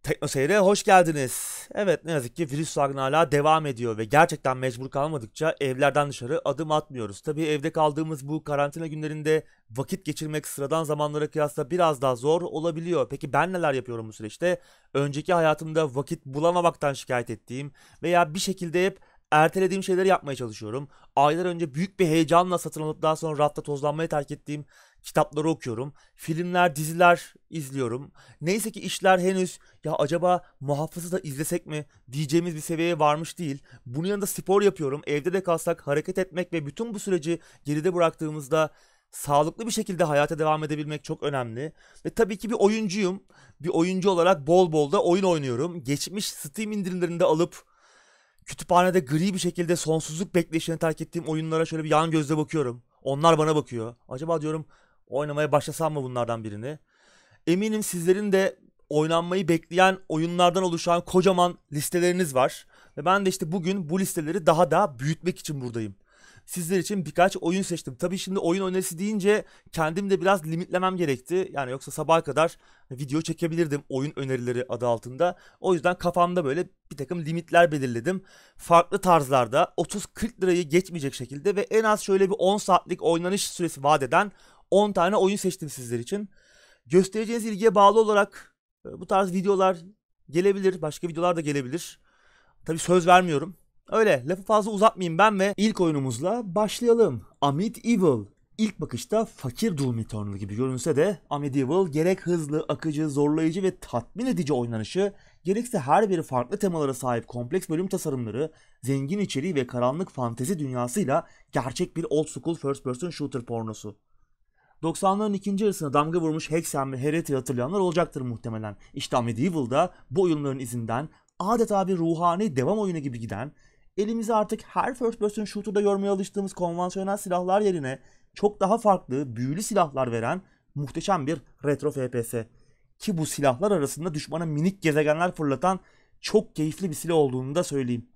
Tekno Seyir'e hoş geldiniz. Evet, ne yazık ki virüs salgını hala devam ediyor ve gerçekten mecbur kalmadıkça evlerden dışarı adım atmıyoruz. Tabii evde kaldığımız bu karantina günlerinde vakit geçirmek sıradan zamanlara kıyasla biraz daha zor olabiliyor. Peki ben neler yapıyorum bu süreçte? Önceki hayatımda vakit bulamamaktan şikayet ettiğim veya bir şekilde hep ertelediğim şeyleri yapmaya çalışıyorum. Aylar önce büyük bir heyecanla satın alıp daha sonra rafta tozlanmaya terk ettiğim kitapları okuyorum. Filmler, diziler izliyorum. Neyse ki işler henüz ya acaba muhafızı da izlesek mi diyeceğimiz bir seviyeye varmış değil. Bunun yanında spor yapıyorum. Evde de kalsak hareket etmek ve bütün bu süreci geride bıraktığımızda sağlıklı bir şekilde hayata devam edebilmek çok önemli. Ve tabii ki bir oyuncuyum. Bir oyuncu olarak bol bol da oyun oynuyorum. Geçmiş Steam indirimlerinde alıp kütüphanede gri bir şekilde sonsuzluk bekleyişine terk ettiğim oyunlara şöyle bir yan gözle bakıyorum. Onlar bana bakıyor. Acaba diyorum oynamaya başlasam mı bunlardan birini? Eminim sizlerin de oynanmayı bekleyen oyunlardan oluşan kocaman listeleriniz var. Ve ben de işte bugün bu listeleri daha da büyütmek için buradayım. Sizler için birkaç oyun seçtim. Tabii şimdi oyun önerisi deyince kendim de biraz limitlemem gerekti. Yani yoksa sabaha kadar video çekebilirdim oyun önerileri adı altında. O yüzden kafamda böyle bir takım limitler belirledim. Farklı tarzlarda 30-40 lirayı geçmeyecek şekilde ve en az şöyle bir 10 saatlik oynanış süresi vaat eden 10 tane oyun seçtim sizler için. Göstereceğiniz ilgiye bağlı olarak bu tarz videolar gelebilir. Başka videolar da gelebilir. Tabii söz vermiyorum. Öyle lafı fazla uzatmayayım ben ve ilk oyunumuzla başlayalım. Amid-Evil. İlk bakışta fakir Doom Eternal gibi görünse de Amid-Evil gerek hızlı, akıcı, zorlayıcı ve tatmin edici oynanışı, gerekse her biri farklı temalara sahip kompleks bölüm tasarımları, zengin içeriği ve karanlık fantezi dünyasıyla gerçek bir old school first person shooter pornosu. 90'ların ikinci yarısına damga vurmuş Hexen ve Herety'yi hatırlayanlar olacaktır muhtemelen. İşte Medieval'da bu oyunların izinden adeta bir ruhani devam oyunu gibi giden, elimizi artık her first person shooter'da görmeye alıştığımız konvansiyonel silahlar yerine çok daha farklı, büyülü silahlar veren muhteşem bir retro FPS. Ki bu silahlar arasında düşmana minik gezegenler fırlatan çok keyifli bir silah olduğunu da söyleyeyim.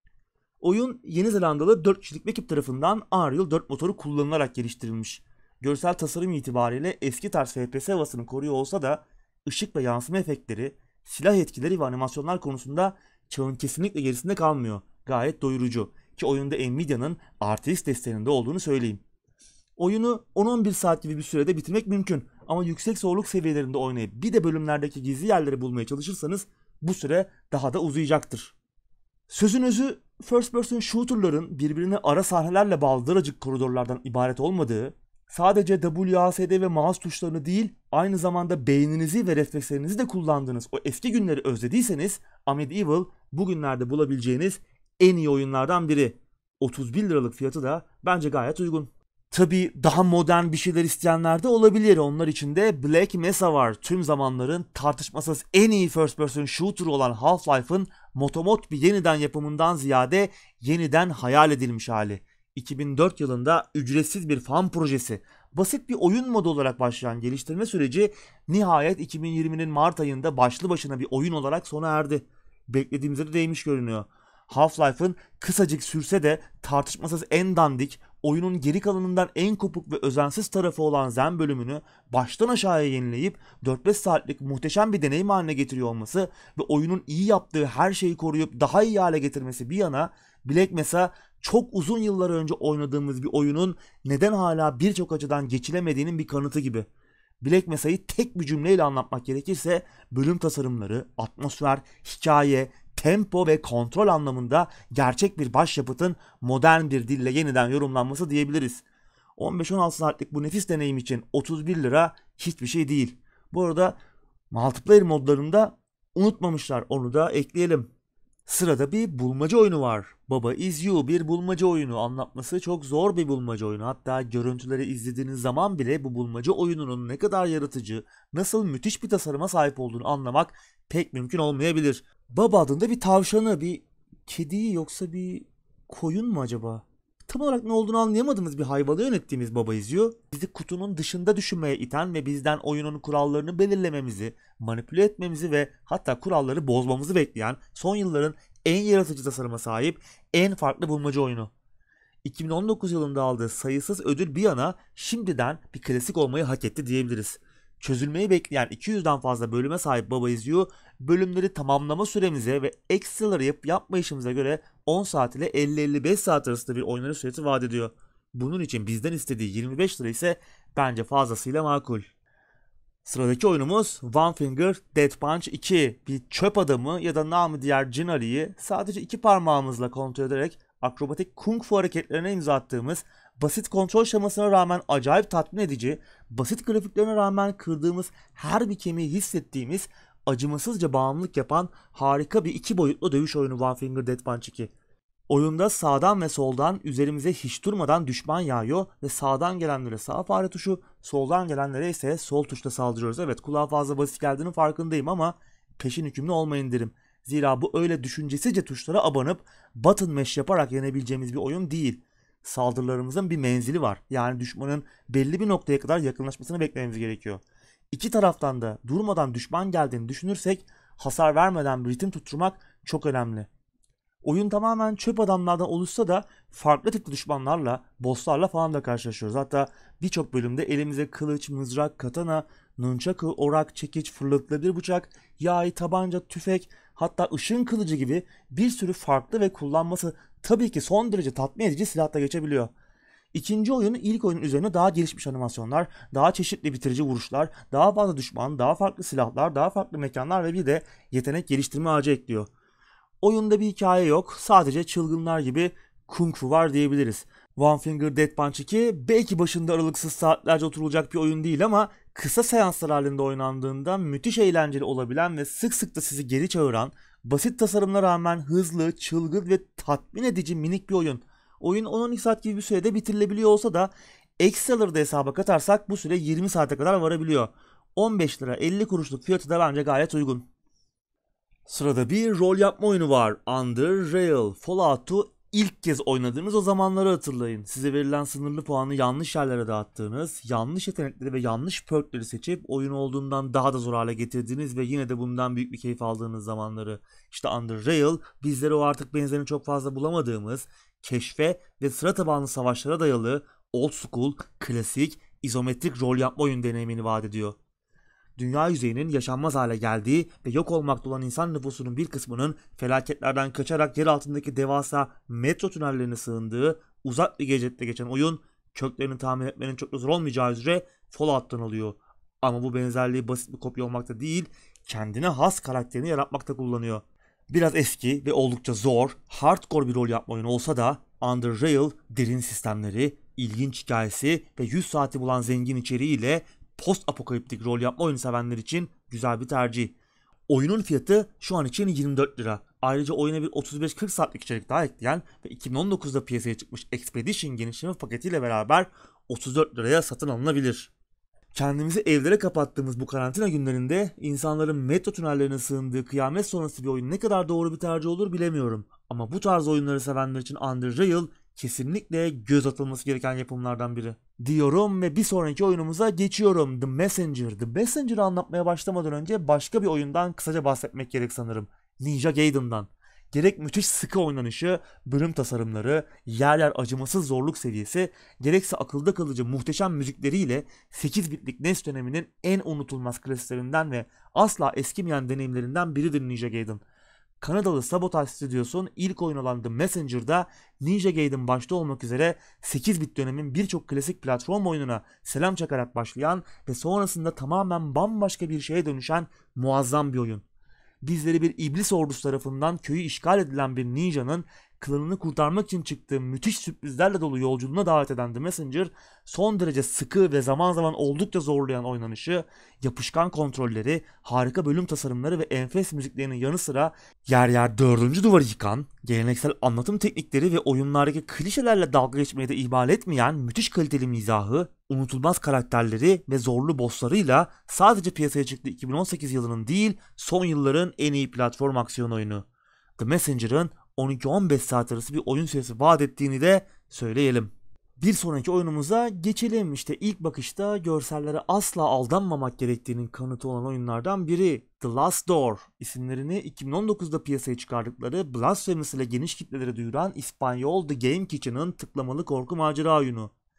Oyun Yeni Zelandalı 4 kişilik bir ekip tarafından Unreal 4 motoru kullanılarak geliştirilmiş. Görsel tasarım itibariyle eski tarz FPS havasını koruyor olsa da ışık ve yansıma efektleri, silah etkileri ve animasyonlar konusunda çağın kesinlikle gerisinde kalmıyor. Gayet doyurucu ki oyunda Nvidia'nın RTX desteğinde olduğunu söyleyeyim. Oyunu 10-11 saat gibi bir sürede bitirmek mümkün ama yüksek zorluk seviyelerinde oynayıp bir de bölümlerdeki gizli yerleri bulmaya çalışırsanız bu süre daha da uzayacaktır. Sözün özü, first person shooter'ların birbirine ara sahnelerle bağlı daracık koridorlardan ibaret olmadığı, sadece WASD ve mouse tuşlarını değil, aynı zamanda beyninizi ve reflekslerinizi de kullandığınız o eski günleri özlediyseniz, Amid-Evil bugünlerde bulabileceğiniz en iyi oyunlardan biri. 31 liralık fiyatı da bence gayet uygun. Tabii daha modern bir şeyler isteyenler de olabilir. Onlar için de Black Mesa var. Tüm zamanların tartışmasız en iyi first person shooter olan Half-Life'ın motomot bir yeniden yapımından ziyade yeniden hayal edilmiş hali. 2004 yılında ücretsiz bir fan projesi, basit bir oyun modu olarak başlayan geliştirme süreci nihayet 2020'nin Mart ayında başlı başına bir oyun olarak sona erdi. Beklediğimize de değmiş görünüyor. Half-Life'ın kısacık sürse de tartışmasız en dandik, oyunun geri kalanından en kopuk ve özensiz tarafı olan Zen bölümünü baştan aşağıya yenileyip 4-5 saatlik muhteşem bir deneyim haline getiriyor olması ve oyunun iyi yaptığı her şeyi koruyup daha iyi hale getirmesi bir yana, Black Mesa çok uzun yıllar önce oynadığımız bir oyunun neden hala birçok açıdan geçilemediğinin bir kanıtı gibi. Black Mesa'yı tek bir cümleyle anlatmak gerekirse bölüm tasarımları, atmosfer, hikaye, tempo ve kontrol anlamında gerçek bir başyapıtın modern bir dille yeniden yorumlanması diyebiliriz. 15-16 saatlik bu nefis deneyim için 31 lira hiçbir şey değil. Bu arada multiplayer modlarında unutmamışlar, onu da ekleyelim. Sırada bir bulmaca oyunu var. Baba Is You bir bulmaca oyunu. Anlatması çok zor bir bulmaca oyunu. Hatta görüntüleri izlediğiniz zaman bile bu bulmaca oyununun ne kadar yaratıcı, nasıl müthiş bir tasarıma sahip olduğunu anlamak pek mümkün olmayabilir. Baba adında bir tavşanı, bir kediyi yoksa bir koyun mu acaba? Tam olarak ne olduğunu anlayamadığımız bir hayvanı yönettiğimiz Baba izliyor. Bizi kutunun dışında düşünmeye iten ve bizden oyunun kurallarını belirlememizi, manipüle etmemizi ve hatta kuralları bozmamızı bekleyen son yılların en yaratıcı tasarıma sahip en farklı bulmaca oyunu. 2019 yılında aldığı sayısız ödül bir yana şimdiden bir klasik olmayı hak etti diyebiliriz. Çözülmeyi bekleyen 200'den fazla bölüme sahip Baba Is You, bölümleri tamamlama süremize ve ekstraları yapmayışımıza göre 10 saat ile 50-55 saat arasında bir oynanış süresi vaat ediyor. Bunun için bizden istediği 25 lira ise bence fazlasıyla makul. Sıradaki oyunumuz One Finger Death Punch 2. Bir çöp adamı ya da namı diğer Jin Ali'yi sadece iki parmağımızla kontrol ederek akrobatik kung fu hareketlerine imza attığımız, basit kontrol şemasına rağmen acayip tatmin edici, basit grafiklerine rağmen kırdığımız her bir kemiği hissettiğimiz, acımasızca bağımlılık yapan harika bir iki boyutlu dövüş oyunu One Finger Death Punch 2. Oyunda sağdan ve soldan üzerimize hiç durmadan düşman yağıyor ve sağdan gelenlere sağ fare tuşu, soldan gelenlere ise sol tuşla saldırıyoruz. Evet, kulağa fazla basit geldiğinin farkındayım ama peşin hükümlü olmayın derim. Zira bu öyle düşüncesizce tuşlara abanıp button mash yaparak yenebileceğimiz bir oyun değil. Saldırılarımızın bir menzili var. Yani düşmanın belli bir noktaya kadar yakınlaşmasını beklememiz gerekiyor. İki taraftan da durmadan düşman geldiğini düşünürsek hasar vermeden bir ritim tutturmak çok önemli. Oyun tamamen çöp adamlardan oluşsa da farklı tipli düşmanlarla, bosslarla falan da karşılaşıyoruz. Hatta birçok bölümde elimize kılıç, mızrak, katana, nunchaku, orak, çekiç, fırlatılabilir bıçak, yay, tabanca, tüfek, hatta ışın kılıcı gibi bir sürü farklı ve kullanması tabii ki son derece tatmin edici silahla geçebiliyor. İkinci oyun ilk oyunun üzerine daha gelişmiş animasyonlar, daha çeşitli bitirici vuruşlar, daha fazla düşman, daha farklı silahlar, daha farklı mekanlar ve bir de yetenek geliştirme ağacı ekliyor. Oyunda bir hikaye yok, sadece çılgınlar gibi kung fu var diyebiliriz. One Finger Death Punch 2 belki başında aralıksız saatlerce oturulacak bir oyun değil ama kısa seanslar halinde oynandığında müthiş eğlenceli olabilen ve sık sık da sizi geri çağıran, basit tasarımına rağmen hızlı, çılgın ve tatmin edici minik bir oyun. Oyun 10-12 saat gibi bir sürede bitirilebiliyor olsa da ekstraları da hesaba katarsak bu süre 20 saate kadar varabiliyor. 15 lira 50 kuruşluk fiyatı da bence gayet uygun. Sırada bir rol yapma oyunu var. Under Rail. Fallout'u ilk kez oynadığınız o zamanları hatırlayın. Size verilen sınırlı puanı yanlış yerlere dağıttığınız, yanlış yetenekleri ve yanlış perkleri seçip oyun olduğundan daha da zor hale getirdiğiniz ve yine de bundan büyük bir keyif aldığınız zamanları. İşte Under Rail bizlere o artık benzerini çok fazla bulamadığımız, keşfe ve sıra tabanlı savaşlara dayalı, old school, klasik, izometrik rol yapma oyun deneyimini vaat ediyor. Dünya yüzeyinin yaşanmaz hale geldiği ve yok olmakta olan insan nüfusunun bir kısmının felaketlerden kaçarak yer altındaki devasa metro tünellerine sığındığı uzak bir gelecekte geçen oyun, köklerini tahmin etmenin çok da zor olmayacağı üzere Fallout'tan alıyor. Ama bu benzerliği basit bir kopya olmakta değil, kendine has karakterini yaratmakta kullanıyor. Biraz eski ve oldukça zor, hardcore bir rol yapma oyunu olsa da Under Rail derin sistemleri, ilginç hikayesi ve 100 saati bulan zengin içeriğiyle post apokaliptik rol yapma oyunu sevenler için güzel bir tercih. Oyunun fiyatı şu an için 24 lira. Ayrıca oyuna bir 35-40 saatlik içerik daha ekleyen ve 2019'da piyasaya çıkmış Expedition genişleme paketiyle beraber 34 liraya satın alınabilir. Kendimizi evlere kapattığımız bu karantina günlerinde insanların metro tünellerine sığındığı kıyamet sonrası bir oyun ne kadar doğru bir tercih olur bilemiyorum. Ama bu tarz oyunları sevenler için Under Rail kesinlikle göz atılması gereken yapımlardan biri. Diyorum ve bir sonraki oyunumuza geçiyorum. The Messenger. The Messenger'ı anlatmaya başlamadan önce başka bir oyundan kısaca bahsetmek gerek sanırım. Ninja Gaiden'dan. Gerek müthiş sıkı oynanışı, bölüm tasarımları, yer yer acımasız zorluk seviyesi, gerekse akılda kalıcı muhteşem müzikleriyle 8 bitlik NES döneminin en unutulmaz klasiklerinden ve asla eskimeyen deneyimlerinden biridir Ninja Gaiden. Kanadalı Sabotage Studios'un ilk oyun olan The Messenger'da Ninja Gaiden başta olmak üzere 8 bit dönemin birçok klasik platform oyununa selam çakarak başlayan ve sonrasında tamamen bambaşka bir şeye dönüşen muazzam bir oyun. Bizleri bir iblis ordusu tarafından köyü işgal edilen bir ninjanın klanını kurtarmak için çıktığı müthiş sürprizlerle dolu yolculuğuna davet eden The Messenger, son derece sıkı ve zaman zaman oldukça zorlayan oynanışı, yapışkan kontrolleri, harika bölüm tasarımları ve enfes müziklerinin yanı sıra yer yer dördüncü duvarı yıkan, geleneksel anlatım teknikleri ve oyunlardaki klişelerle dalga geçmeyi de ihmal etmeyen müthiş kaliteli mizahı, unutulmaz karakterleri ve zorlu bosslarıyla sadece piyasaya çıktığı 2018 yılının değil, son yılların en iyi platform aksiyon oyunu. The Messenger'ın 12-15 saat arası bir oyun süresi vaat ettiğini de söyleyelim. Bir sonraki oyunumuza geçelim. İşte ilk bakışta görsellere asla aldanmamak gerektiğinin kanıtı olan oyunlardan biri The Last Door. İsimlerini 2019'da piyasaya çıkardıkları Blasphemous ile geniş kitlelere duyuran İspanyol The Game Kitchen'ın tıklamalı korku macera oyunu.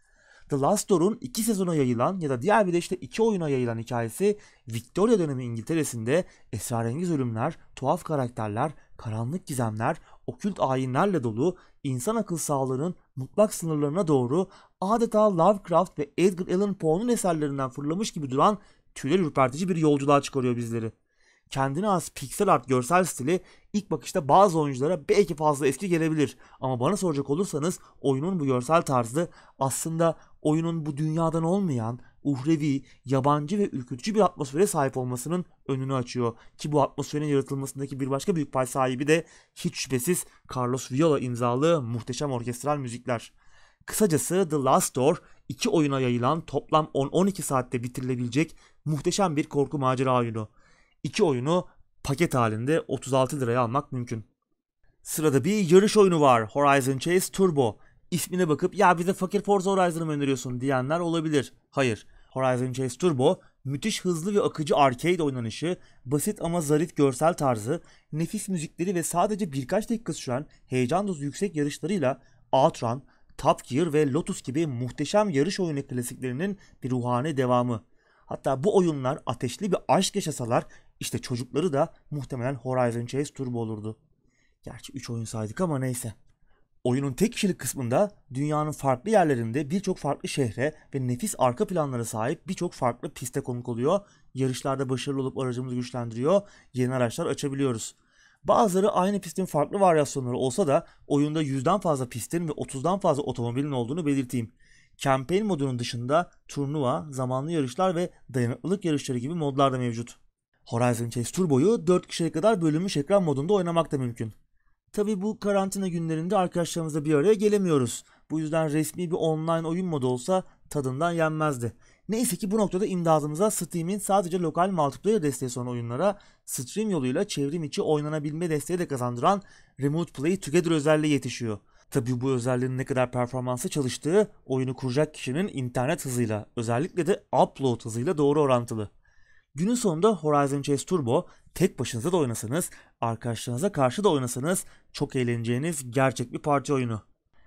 The Last Door'un 2 sezona yayılan ya da diğer bir de işte 2 oyuna yayılan hikayesi Victoria dönemi İngiltere'sinde esrarengiz ölümler, tuhaf karakterler, karanlık gizemler, okült ayinlerle dolu, insan akıl sağlığının mutlak sınırlarına doğru adeta Lovecraft ve Edgar Allan Poe'nun eserlerinden fırlamış gibi duran tüyler ürpertici bir yolculuğa çıkarıyor bizleri. Kendine has piksel art görsel stili ilk bakışta bazı oyunculara belki fazla eski gelebilir. Ama bana soracak olursanız oyunun bu görsel tarzı aslında oyunun bu dünyadan olmayan, uhrevi, yabancı ve ürkütücü bir atmosfere sahip olmasının önünü açıyor. Ki bu atmosferin yaratılmasındaki bir başka büyük pay sahibi de hiç şüphesiz Carlos Viola imzalı muhteşem orkestral müzikler. Kısacası The Last Door 2 oyuna yayılan toplam 10-12 saatte bitirilebilecek muhteşem bir korku macera oyunu. 2 oyunu paket halinde 36 liraya almak mümkün. Sırada bir yarış oyunu var. Horizon Chase Turbo. İsmine bakıp ya bize fakir Forza Horizon'ı mı öneriyorsun diyenler olabilir. Hayır. Horizon Chase Turbo müthiş hızlı ve akıcı arcade oynanışı, basit ama zarif görsel tarzı, nefis müzikleri ve sadece birkaç dakika süren heyecan dozu yüksek yarışlarıyla Outrun, Top Gear ve Lotus gibi muhteşem yarış oyunu klasiklerinin bir ruhani devamı. Hatta bu oyunlar ateşli bir aşk yaşasalar işte çocukları da muhtemelen Horizon Chase Turbo olurdu. Gerçi 3 oyun saydık ama neyse. Oyunun tek kişilik kısmında dünyanın farklı yerlerinde birçok farklı şehre ve nefis arka planlara sahip birçok farklı piste konuk oluyor. Yarışlarda başarılı olup aracımızı güçlendiriyor, yeni araçlar açabiliyoruz. Bazıları aynı pistin farklı varyasyonları olsa da oyunda 100'den fazla pistin ve 30'dan fazla otomobilin olduğunu belirteyim. Campaign modunun dışında turnuva, zamanlı yarışlar ve dayanıklılık yarışları gibi modlar da mevcut. Horizon Chase Turbo'yu 4 kişiye kadar bölünmüş ekran modunda oynamak da mümkün. Tabi bu karantina günlerinde arkadaşlarımızla bir araya gelemiyoruz. Bu yüzden resmi bir online oyun modu olsa tadından yenmezdi. Neyse ki bu noktada imdadımıza Steam'in sadece lokal multiplayer desteği sunan oyunlara stream yoluyla çevrim içi oynanabilme desteği de kazandıran Remote Play Together özelliği yetişiyor. Tabi bu özelliğin ne kadar performansı çalıştığı oyunu kuracak kişinin internet hızıyla, özellikle de upload hızıyla doğru orantılı. Günün sonunda Horizon Chase Turbo tek başınıza da oynasanız, arkadaşlarınıza karşı da oynasanız çok eğleneceğiniz gerçek bir parti oyunu.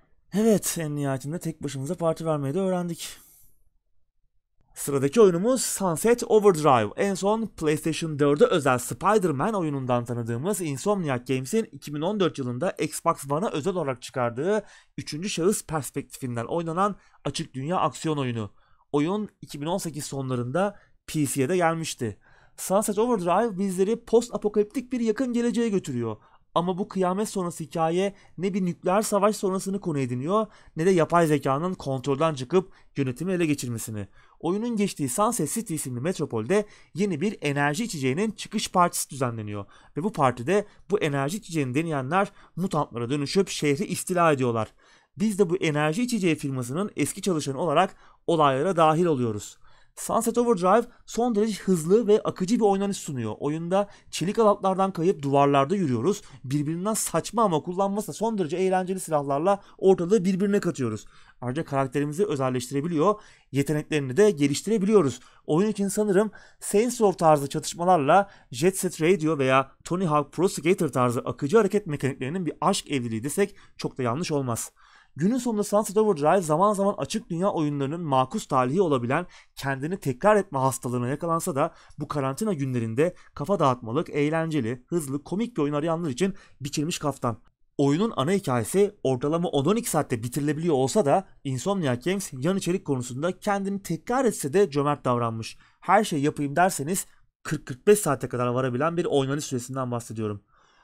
Evet, en nihayetinde tek başımıza parti vermeyi de öğrendik. Sıradaki oyunumuz Sunset Overdrive. En son PlayStation 4'e özel Spider-Man oyunundan tanıdığımız Insomniac Games'in 2014 yılında Xbox One'a özel olarak çıkardığı 3. şahıs perspektifinden oynanan açık dünya aksiyon oyunu. Oyun 2018 sonlarında PC'ye de gelmişti. Sunset Overdrive bizleri post-apokaliptik bir yakın geleceğe götürüyor. Ama bu kıyamet sonrası hikaye ne bir nükleer savaş sonrasını konu ediniyor ne de yapay zekanın kontrolden çıkıp yönetimi ele geçirmesini. Oyunun geçtiği Sunset City isimli metropolde yeni bir enerji içeceğinin çıkış partisi düzenleniyor. Ve bu partide bu enerji içeceğini deneyenler mutantlara dönüşüp şehri istila ediyorlar. Biz de bu enerji içeceği firmasının eski çalışanı olarak olaylara dahil oluyoruz. Sunset Overdrive son derece hızlı ve akıcı bir oynanış sunuyor. Oyunda çelik alatlardan kayıp duvarlarda yürüyoruz. Birbirinden saçma ama kullanması da son derece eğlenceli silahlarla ortalığı birbirine katıyoruz. Ayrıca karakterimizi özelleştirebiliyor, yeteneklerini de geliştirebiliyoruz. Oyun için sanırım Saints Row tarzı çatışmalarla Jet Set Radio veya Tony Hawk Pro Skater tarzı akıcı hareket mekaniklerinin bir aşk evliliği desek çok da yanlış olmaz. Günün sonunda Sunset Overdrive zaman zaman açık dünya oyunlarının makus talihi olabilen kendini tekrar etme hastalığına yakalansa da bu karantina günlerinde kafa dağıtmalık, eğlenceli, hızlı, komik bir oyun arayanlar için biçilmiş kaftan. Oyunun ana hikayesi ortalama 10-12 saatte bitirilebiliyor olsa da Insomniac Games yan içerik konusunda kendini tekrar etse de cömert davranmış. Her şey yapayım derseniz 40-45 saate kadar varabilen bir oynanış süresinden bahsediyorum.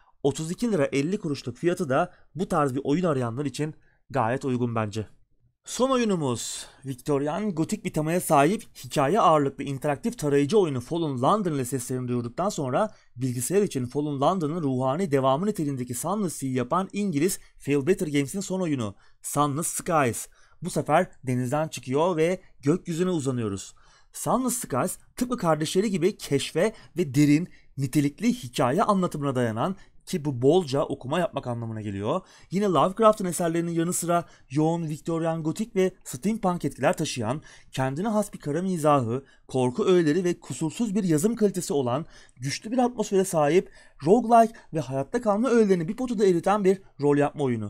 32 lira 50 kuruşluk fiyatı da bu tarz bir oyun arayanlar için gayet uygun bence. Son oyunumuz Victorian gotik bir temaya sahip hikaye ağırlıklı interaktif tarayıcı oyunu Fallen London ile seslerini duyurduktan sonra bilgisayar için Fallen London'ın ruhani devamı niteliğindeki Sunless Sea'yi yapan İngiliz Feel Better Games'in son oyunu Sunless Skies. Bu sefer denizden çıkıyor ve gökyüzüne uzanıyoruz. Sunless Skies tıpkı kardeşleri gibi keşfe ve derin, nitelikli hikaye anlatımına dayanan ki bu bolca okuma yapmak anlamına geliyor. Yine Lovecraft'ın eserlerinin yanı sıra yoğun Victorian gotik ve steampunk etkiler taşıyan, kendine has bir kara mizahı, korku öğeleri ve kusursuz bir yazım kalitesi olan, güçlü bir atmosfere sahip, roguelike ve hayatta kalma öğelerini bir potada eriten bir rol yapma oyunu.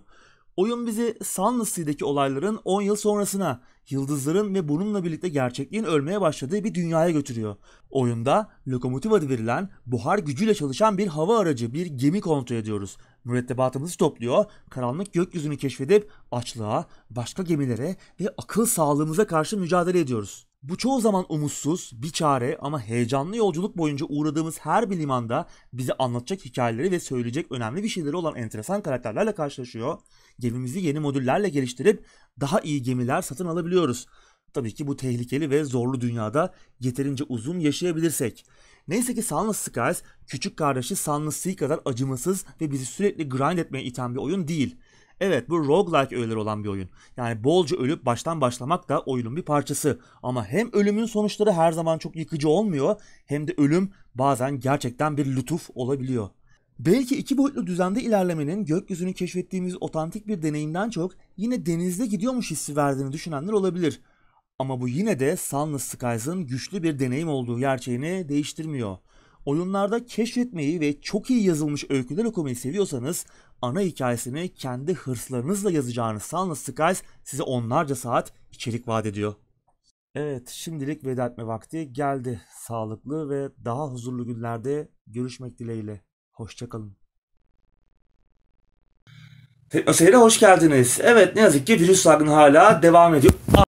Oyun bizi Sunless Sea'deki olayların 10 yıl sonrasına, yıldızların ve bununla birlikte gerçekliğin ölmeye başladığı bir dünyaya götürüyor. Oyunda lokomotif adı verilen buhar gücüyle çalışan bir hava aracı, bir gemi kontrol ediyoruz. Mürettebatımızı topluyor, karanlık gökyüzünü keşfedip açlığa, başka gemilere ve akıl sağlığımıza karşı mücadele ediyoruz. Bu çoğu zaman umutsuz, bir çare ama heyecanlı yolculuk boyunca uğradığımız her bir limanda bize anlatacak hikayeleri ve söyleyecek önemli bir şeyleri olan enteresan karakterlerle karşılaşıyor. Gemimizi yeni modüllerle geliştirip daha iyi gemiler satın alabiliyoruz. Tabii ki bu tehlikeli ve zorlu dünyada yeterince uzun yaşayabilirsek. Neyse ki Sunless Skies küçük kardeşi Sunless Sea kadar acımasız ve bizi sürekli grind etmeye iten bir oyun değil. Evet, bu roguelike öğeleri olan bir oyun. Yani bolca ölüp baştan başlamak da oyunun bir parçası. Ama hem ölümün sonuçları her zaman çok yıkıcı olmuyor, hem de ölüm bazen gerçekten bir lütuf olabiliyor. Belki iki boyutlu düzende ilerlemenin gökyüzünü keşfettiğimiz otantik bir deneyimden çok yine denizde gidiyormuş hissi verdiğini düşünenler olabilir. Ama bu yine de Sunless Skies'ın güçlü bir deneyim olduğu gerçeğini değiştirmiyor. Oyunlarda keşfetmeyi ve çok iyi yazılmış öyküler okumayı seviyorsanız ana hikayesini kendi hırslarınızla yazacağınız Sunless Skies size onlarca saat içerik vaat ediyor. Evet, şimdilik veda etme vakti geldi. Sağlıklı ve daha huzurlu günlerde görüşmek dileğiyle. Hoşçakalın. Teknoseyir'e hoş geldiniz. Evet, ne yazık ki virüs salgını hala devam ediyor.